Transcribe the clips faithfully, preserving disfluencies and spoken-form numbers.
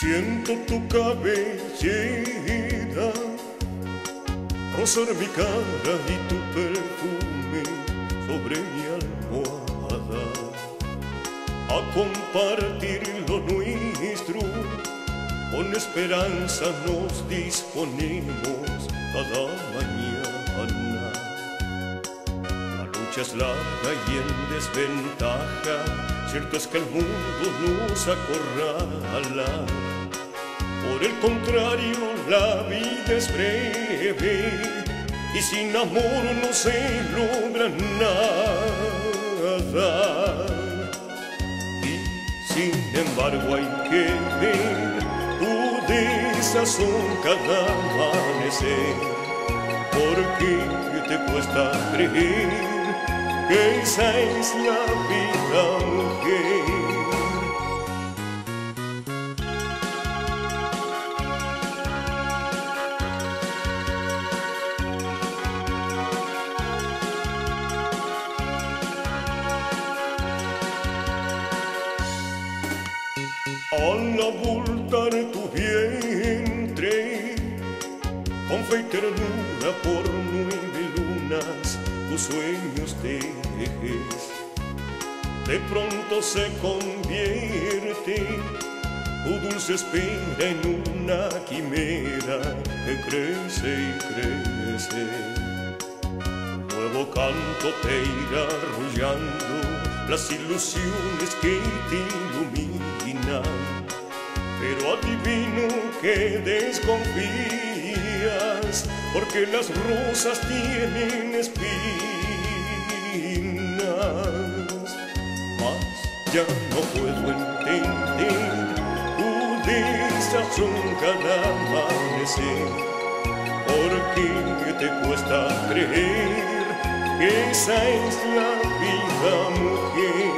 Siento tu cabellera rozar mi cara y tu perfume sobre mi almohada. A compartir lo nuestro, con esperanza nos disponemos cada mañana. La lucha es larga y en desventaja, cierto es que el mundo nos acorrala. Por el contrario, la vida es breve y sin amor no se logra nada. Y sin embargo hay que ver tu desazón cada amanecer, porque te cuesta creer que esa es la vida, mujer. Al abultar tu vientre, con fe y ternura por nueve lunas tus sueños tejes, de pronto se convierte tu dulce espera en una quimera que crece y crece. Nuevo canto te irá arrullando las ilusiones que te iluminan, pero adivino que desconfías, porque las rosas tienen espinas. Mas ya no puedo entender tu desazón cada amanecer, porque te cuesta creer que esa es la vida, mujer.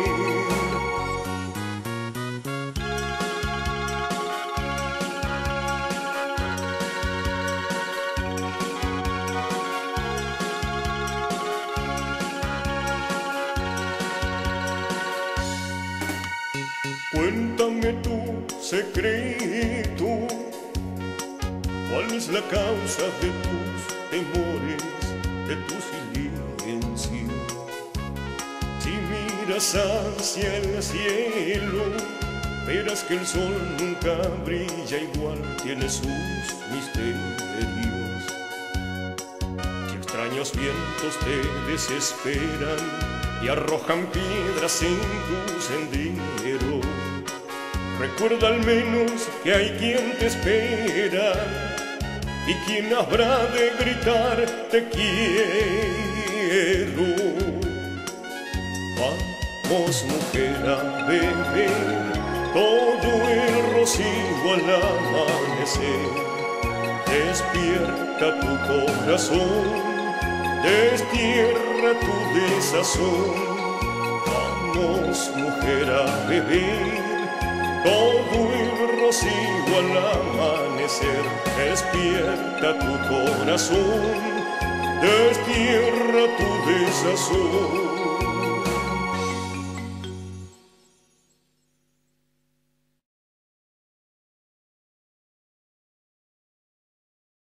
Cuéntame tu secreto, ¿cuál es la causa de tus temores, de tu silencio? Si miras hacia el cielo, verás que el sol nunca brilla igual, tiene sus misterios. Si extraños vientos te desesperan y arrojan piedras en tu sendero, recuerda al menos que hay quien te espera y quien habrá de gritar te quiero. Vamos, mujer, a beber todo el rocío al amanecer. Despierta tu corazón, destierra tu desazón. Vamos, mujer, a beber todo el rocío al amanecer. Despierta tu corazón, destierra tu desazón.